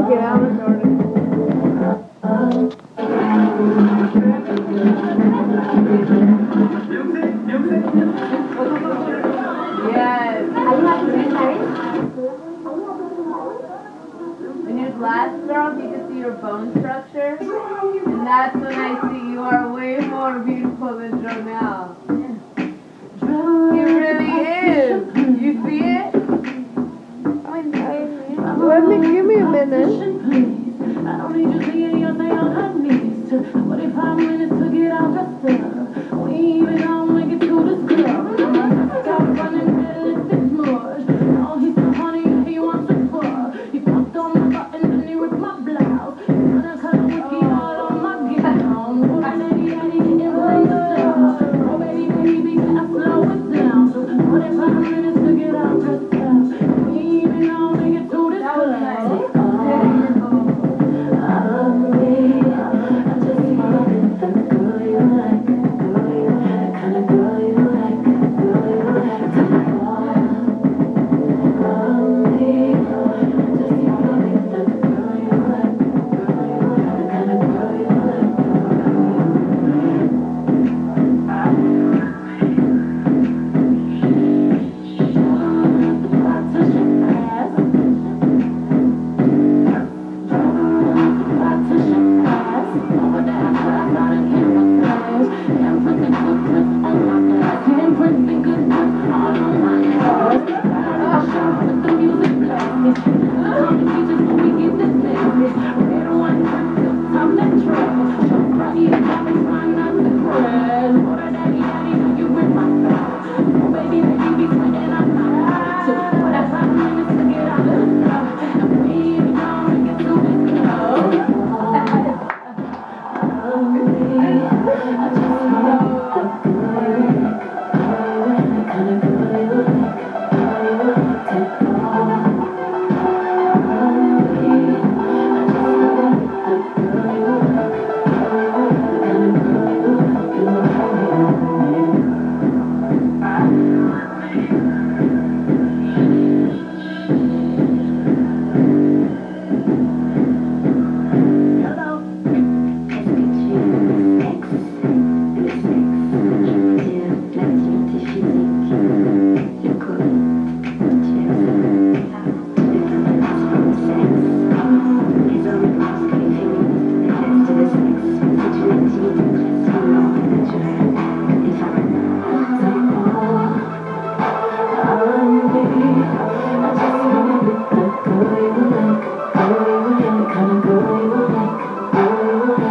Okay, now I'm recording. Yes. Are you happy to be married? When you're glass girl, you can see your bone structure. And that's when I see you are way more beautiful than Jonelle. He really is. You see it? Give me a minute. I don't need you seeing your thing on her knees. 45 minutes to get out the stuff. We ain't even gonna make it to the club. Stop running realistic mush. Oh, he's so honey, he wants to fuck. He fucked on my buttons and he ripped my blouse. He's gonna cut a whiskey all on my gown. Oh, daddy, daddy, didn't bring the stuff. Oh, baby, baby, I slow it down. So 45 minutes to get out the stuff. We ain't even gonna make it to the club.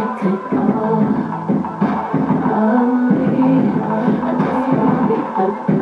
Okay.